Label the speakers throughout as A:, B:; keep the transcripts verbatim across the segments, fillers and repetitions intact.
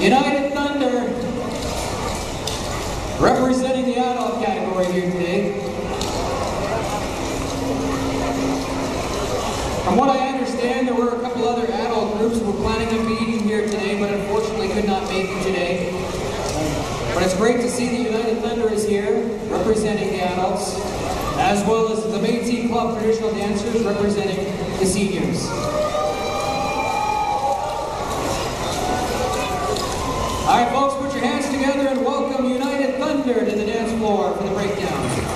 A: United Thunder, representing the adult category here today. From what I understand, there were a couple other adult groups who were planning on being here today, but unfortunately could not make it today. But it's great to see the United Thunder is here, representing the adults, as well as the Métis Club traditional dancers representing the seniors. All right, folks, put your hands together and welcome United Thunder to the dance floor for the breakdown.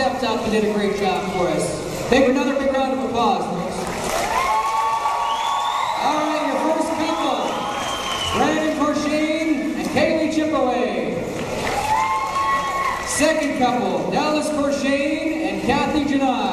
A: stepped up and did a great job for us. Take another big round of applause, folks. All right, your first couple, Brandon Corshane and Kaylee Chipaway. Second couple, Dallas Corshane and Kathy Janai.